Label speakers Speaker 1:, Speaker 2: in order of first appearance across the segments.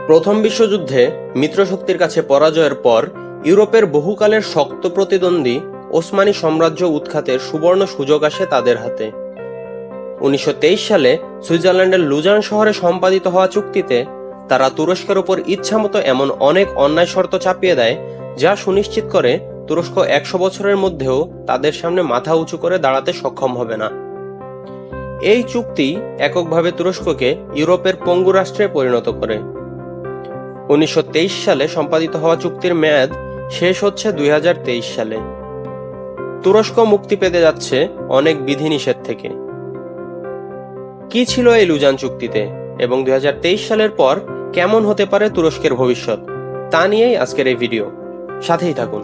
Speaker 1: প্রথম বিশ্বযুদ্ধে মিত্রশক্তির কাছে পরাজয়ের পর ইউরোপের বহুকালের শক্ত প্রতিদ্বন্দ্বী ওসমানী সাম্রাজ্য উৎখাতের সুবর্ণ সুযোগ আসে তাদের হাতে। 1923 সালে সুইজারল্যান্ডের লুজান শহরে সম্পাদিত হওয়া চুক্তিতে তারা তুরস্কের উপর ইচ্ছামতো এমন অনেক অন্যায় শর্ত চাপিয়ে দেয় যা সুনিশ্চিত করে তুরস্ক 100 বছরের মধ্যেও তাদের সামনে মাথা উঁচু করে দাঁড়াতে সক্ষম হবে না। এই চুক্তি এককভাবে তুরস্ককে ইউরোপের পঙ্গু রাষ্ট্রে পরিণত করে। 1923 সালে সম্পাদিত হওয়া চুক্তির মেয়াদ শেষ হচ্ছে 2023 সালে। তুরস্ক মুক্তি পেতে যাচ্ছে অনেক বিধিনিষেধ থেকে। কি ছিল এই লুজান চুক্তিতে এবং 2023 সালের পর কেমন হতে পারে তুরস্কের ভবিষ্যৎ, তা নিয়েই আজকের এই ভিডিও। সাথেই থাকুন।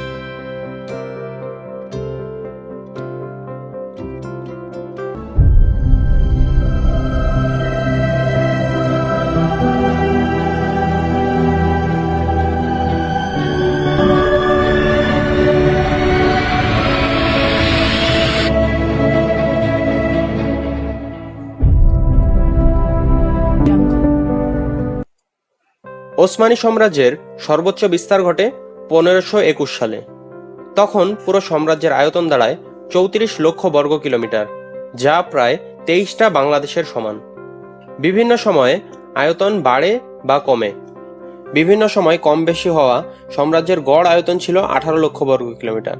Speaker 1: ওসমানী সাম্রাজ্যের সর্বোচ্চ বিস্তার ঘটে 1521 সালে। তখন পুরো সাম্রাজ্যের আয়তন দাঁড়ায় 34 লক্ষ বর্গ কিলোমিটার, যা প্রায় 23টা বাংলাদেশের সমান। বিভিন্ন সময়ে আয়তন বাড়ে বা কমে। বিভিন্ন সময় কম বেশি হওয়া সাম্রাজ্যের গড় আয়তন ছিল 18 লক্ষ বর্গ কিলোমিটার।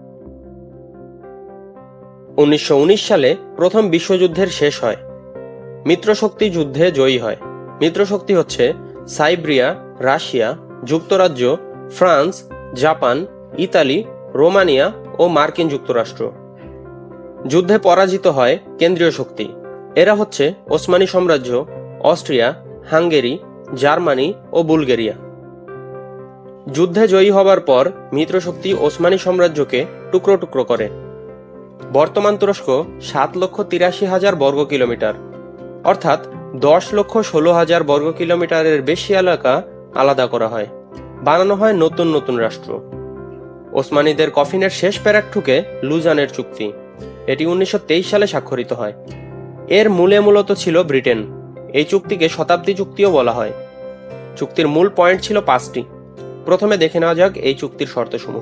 Speaker 1: 1919 সালে প্রথম বিশ্বযুদ্ধের শেষ হয়। মিত্রশক্তি যুদ্ধে জয়ী হয়। মিত্রশক্তি হচ্ছে সাইবেরিয়া, রাশিয়া, যুক্তরাজ্য, ফ্রান্স, জাপান, ইতালি, রোমানিয়া ও মার্কিন যুক্তরাষ্ট্র। যুদ্ধে পরাজিত হয় কেন্দ্রীয় শক্তি। এরা হচ্ছে ওসমানী সাম্রাজ্য, অস্ট্রিয়া, হাঙ্গেরি, জার্মানি ও বুলগেরিয়া। যুদ্ধে জয়ী হবার পর মিত্রশক্তি ওসমানী সাম্রাজ্যকে টুকরো টুকরো করে। বর্তমান তুরস্ক 7,83,000 বর্গ কিলোমিটার, অর্থাৎ 10,16,000 বর্গ কিলোমিটারের বেশি এলাকা আলাদা করা হয়। বানানো হয় নতুন নতুন রাষ্ট্র। ওসমানীদের কফিনের শেষ প্যারাক ঠুকে লুজানের চুক্তি। এটি 1923 সালে স্বাক্ষরিত হয়। এর মূলত ছিল ব্রিটেন। এই চুক্তিকে শতাব্দী চুক্তিও বলা হয়। চুক্তির মূল পয়েন্ট ছিল 5টি। প্রথমে দেখে নেওয়া যাক এই চুক্তির শর্তসমূহ।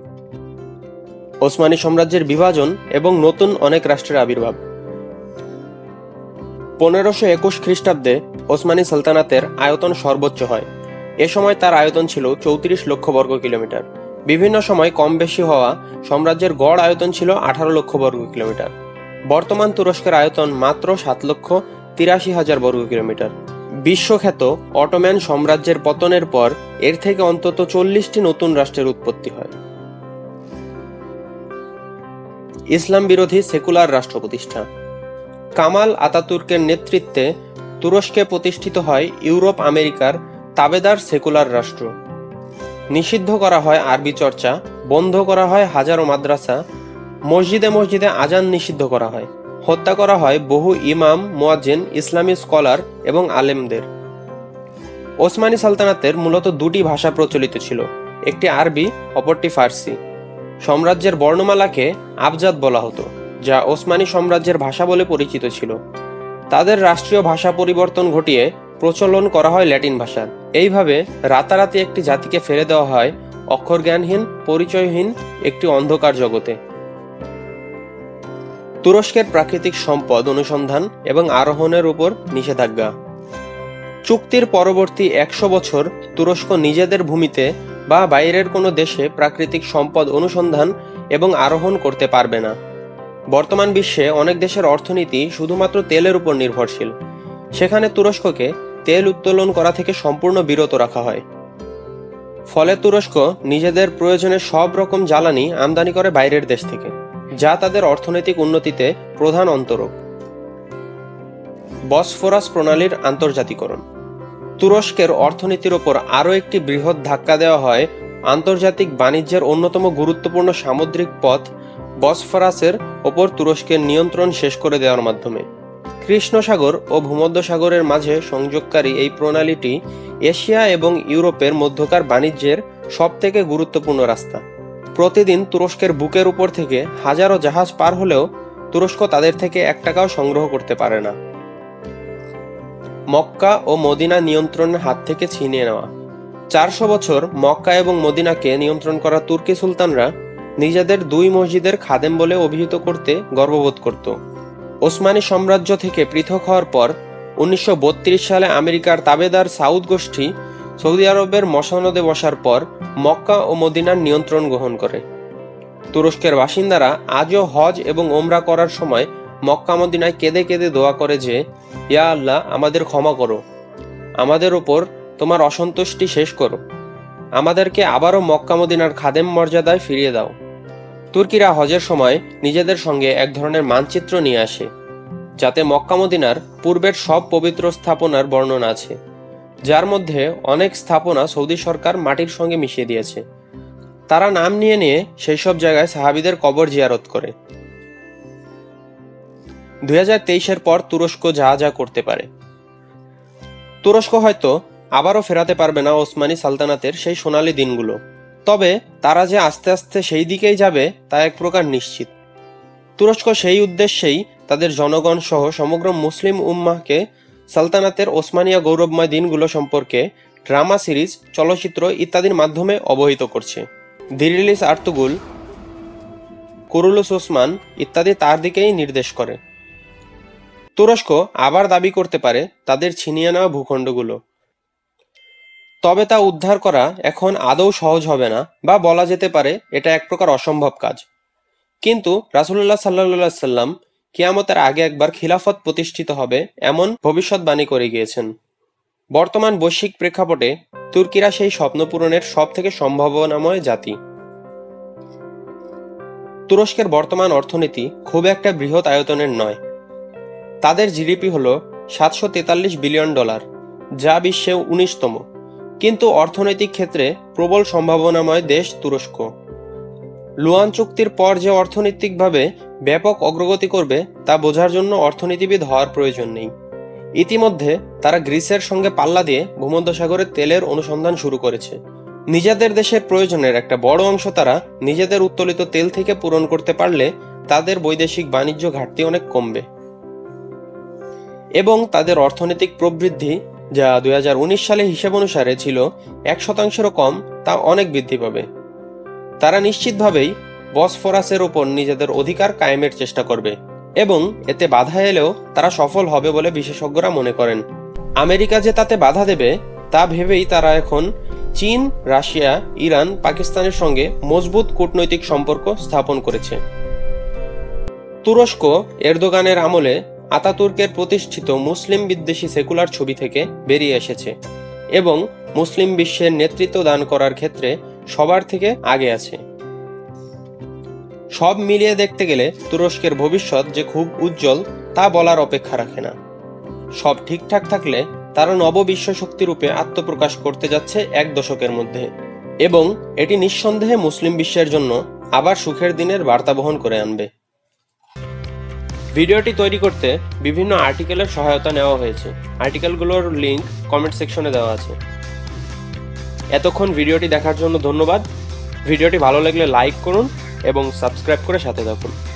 Speaker 1: ওসমানী সাম্রাজ্যের বিভাজন এবং নতুন অনেক রাষ্ট্রের আবির্ভাব। 1521 খ্রিস্টাব্দে ওসমানী সালতানাতের আয়তন সর্বোচ্চ হয়। এ সময় তার আয়তন ছিল 34 লক্ষ বর্গ কিলোমিটার। বিভিন্ন সময় কম বেশি হওয়া সাম্রাজ্যের গড় আয়তন ছিল 18 লক্ষ বর্গ কিলোমিটার। বর্তমান তুরস্কের আয়তন মাত্র 7,83,000 বর্গ কিলোমিটার। বিশ্বখ্যাত অটোম্যান সাম্রাজ্যের পতনের পর এর থেকে অন্তত 40টি নতুন রাষ্ট্রের উৎপত্তি হয়। ইসলাম বিরোধী সেকুলার রাষ্ট্র প্রতিষ্ঠা। কামাল আতাতুর্কের নেতৃত্বে তুরস্কে প্রতিষ্ঠিত হয় ইউরোপ আমেরিকার তাবেদার সেকুলার রাষ্ট্র। নিষিদ্ধ করা হয় আরবি চর্চা, বন্ধ করা হয় হাজারো মাদ্রাসা, মসজিদে মসজিদে আজান নিষিদ্ধ করা হয়, হত্যা করা হয় বহু ইমাম, মুয়াজ্জিন, ইসলামী স্কলার এবং আলেমদের। ওসমানী সালতানাতের মূলত 2টি ভাষা প্রচলিত ছিল, একটি আরবি, অপরটি ফার্সি। সাম্রাজ্যের বর্ণমালাকে আবজাদ বলা হতো, যা ওসমানী সাম্রাজ্যের ভাষা বলে পরিচিত ছিল। তাদের রাষ্ট্রীয় ভাষা পরিবর্তন ঘটিয়ে প্রচলন করা হয় ল্যাটিন ভাষার। এইভাবে রাতারাতি একটি জাতিকে ফেলে দেওয়া হয় অক্ষরজ্ঞানহীন, পরিচয়হীন একটি অন্ধকার জগতে। তুরস্কের প্রাকৃতিক সম্পদ অনুসন্ধান এবং আরোহণের উপর নিষেধাজ্ঞা। চুক্তির পরবর্তী 100 বছর তুরস্ক নিজেদের ভূমিতে বা বাইরের কোনো দেশে প্রাকৃতিক সম্পদ অনুসন্ধান এবং আরোহণ করতে পারবে না। বর্তমান বিশ্বে অনেক দেশের অর্থনীতি শুধুমাত্র তেলের উপর নির্ভরশীল। সেখানে তুরস্ককে তেল উত্তোলন করা থেকে সম্পূর্ণ বিরত রাখা হয়। ফলে তুরস্ক নিজেদের প্রয়োজনে সব রকম জ্বালানি আমদানি করে বাইরের দেশ থেকে, যা তাদের অর্থনৈতিক উন্নতিতে প্রধান অন্তরক। বসফরাস প্রণালীর আন্তর্জাতিকরণ। তুরস্কের অর্থনীতির ওপর আরও একটি বৃহৎ ধাক্কা দেওয়া হয় আন্তর্জাতিক বাণিজ্যের অন্যতম গুরুত্বপূর্ণ সামুদ্রিক পথ বসফরাসের ওপর তুরস্কের নিয়ন্ত্রণ শেষ করে দেওয়ার মাধ্যমে। কৃষ্ণ সাগর ও ভূমধ্যসাগরের মাঝে সংযোগকারী এই প্রণালীটি এশিয়া এবং ইউরোপের মধ্যকার বাণিজ্যের সবথেকে গুরুত্বপূর্ণ রাস্তা। প্রতিদিন তুরস্কের বুকের উপর থেকে হাজারো জাহাজ পার হলেও তুরস্ক তাদের থেকে 1 টাকাও সংগ্রহ করতে পারে না। মক্কা ও মদিনা নিয়ন্ত্রণের হাত থেকে ছিনিয়ে নেওয়া। 400 বছর মক্কা এবং মদিনাকে নিয়ন্ত্রণ করা তুর্কি সুলতানরা নিজেদের 2 মসজিদের খাদেম বলে অভিহিত করতে গর্ববোধ করত। ওসমানী সাম্রাজ্য থেকে পৃথক হওয়ার পর 1932 সালে আমেরিকার তাবেদার সাউদ গোষ্ঠী সৌদি আরবের মসনদে বসার পর মক্কা ও মদিনার নিয়ন্ত্রণ গ্রহণ করে। তুরস্কের বাসিন্দারা আজও হজ এবং ওমরা করার সময় মক্কা মদিনায় কেঁদে কেঁদে দোয়া করে যে, ইয়া আল্লাহ, আমাদের ক্ষমা করো, আমাদের ওপর তোমার অসন্তুষ্টি শেষ করো, আমাদেরকে আবারও মক্কা মদিনার খাদেম মর্যাদায় ফিরিয়ে দাও। তুর্কিরা হজের সময় নিজেদের সঙ্গে এক ধরনের মানচিত্র নিয়ে আসে, যাতে মক্কা মদিনার পূর্বের সব পবিত্র স্থাপনার বর্ণনা আছে, যার মধ্যে অনেক স্থাপনা সৌদি সরকার মাটির সঙ্গে মিশিয়ে দিয়েছে। তারা নাম নিয়ে নিয়ে সেই সব জায়গায় সাহাবীদের কবর জিয়ারত করে। 2023-এর পর তুরস্ক যা যা করতে পারে। তুরস্ক হয়তো আবারও ফেরাতে পারবে না ওসমানী সালতানাতের সেই সোনালী দিনগুলো, তবে তারা যে আস্তে আস্তে সেই দিকেই যাবে তা এক প্রকার নিশ্চিত। তুরস্ক সেই উদ্দেশ্যেই তাদের জনগণ সহ সমগ্র মুসলিম উম্মাহকে সালতানাতের ওসমানিয়া গৌরবময় দিনগুলো সম্পর্কে ড্রামা সিরিজ, চলচ্চিত্র ইত্যাদির মাধ্যমে অবহিত করছে। দিরিলিস আর্তুগুল, কুরুলুস ওসমান ইত্যাদি তার দিকেই নির্দেশ করে। তুরস্ক আবার দাবি করতে পারে তাদের ছিনিয়ে নেওয়া ভূখণ্ডগুলো, তবে তা উদ্ধার করা এখন আদৌ সহজ হবে না, বা বলা যেতে পারে এটা এক প্রকার অসম্ভব কাজ। কিন্তু রাসূলুল্লাহ সাল্লাল্লাহু আলাইহি সাল্লাম কিয়ামতের আগে একবার খিলাফত প্রতিষ্ঠিত হবে এমন ভবিষ্যৎবাণী করে গিয়েছেন। বর্তমান বৈশ্বিক প্রেক্ষাপটে তুর্কিরা সেই স্বপ্ন পূরণের সব থেকে সম্ভাবনাময় জাতি। তুরস্কের বর্তমান অর্থনীতি খুব একটা বৃহৎ আয়তনের নয়। তাদের জিডিপি হল $743 বিলিয়ন, যা বিশ্বে 19তম। কিন্তু অর্থনৈতিক ক্ষেত্রে প্রবল সম্ভাবনাময় দেশ তুরস্ক। লুয়ান চুক্তির পর যে অর্থনৈতিকভাবে ব্যাপক অগ্রগতি করবে তা বোঝার জন্য অর্থনীতিবিদ হওয়ার প্রয়োজন নেই। ইতিমধ্যে তারা গ্রিসের সঙ্গে পাল্লা দিয়ে ভূমধ্যসাগরে তেলের অনুসন্ধান শুরু করেছে। নিজেদের দেশের প্রয়োজনের একটা বড় অংশ তারা নিজেদের উত্তোলিত তেল থেকে পূরণ করতে পারলে তাদের বৈদেশিক বাণিজ্য ঘাটতি অনেক কমবে এবং তাদের অর্থনৈতিক প্রবৃদ্ধি, যা 2019 সালে হিসেব অনুসারে ছিল 1%-এরও কম, তা অনেক বৃদ্ধি পাবে। তারা নিশ্চিতভাবেই বসফরাসের ওপর নিজেদের অধিকার কায়েমের চেষ্টা করবে এবং এতে বাধা এলেও তারা সফল হবে বলে বিশেষজ্ঞরা মনে করেন। আমেরিকা যে তাতে বাধা দেবে তা ভেবেই তারা এখন চীন, রাশিয়া, ইরান, পাকিস্তানের সঙ্গে মজবুত কূটনৈতিক সম্পর্ক স্থাপন করেছে। তুরস্ক এরদোগানের আমলে আতাতুর্কের প্রতিষ্ঠিত মুসলিম বিদ্বেষী সেকুলার ছবি থেকে বেরিয়ে এসেছে এবং মুসলিম বিশ্বের নেতৃত্ব দান করার ক্ষেত্রে সবার থেকে আগে আছে। সব মিলিয়ে দেখতে গেলে তুরস্কের ভবিষ্যৎ যে খুব উজ্জ্বল তা বলার অপেক্ষা রাখে না। সব ঠিকঠাক থাকলে তারা নববিশ্ব শক্তি রূপে আত্মপ্রকাশ করতে যাচ্ছে 1 দশকের মধ্যে এবং এটি নিঃসন্দেহে মুসলিম বিশ্বের জন্য আবার সুখের দিনের বার্তা বহন করে আনবে। ভিডিওটি তৈরি করতে বিভিন্ন আর্টিকেলের সহায়তা নেওয়া হয়েছে। আর্টিকেলগুলোর লিংক কমেন্ট সেকশনে দেওয়া আছে। এতক্ষণ ভিডিওটি দেখার জন্য ধন্যবাদ। ভিডিওটি ভালো লাগলে লাইক করুন এবং সাবস্ক্রাইব করে সাথে থাকুন।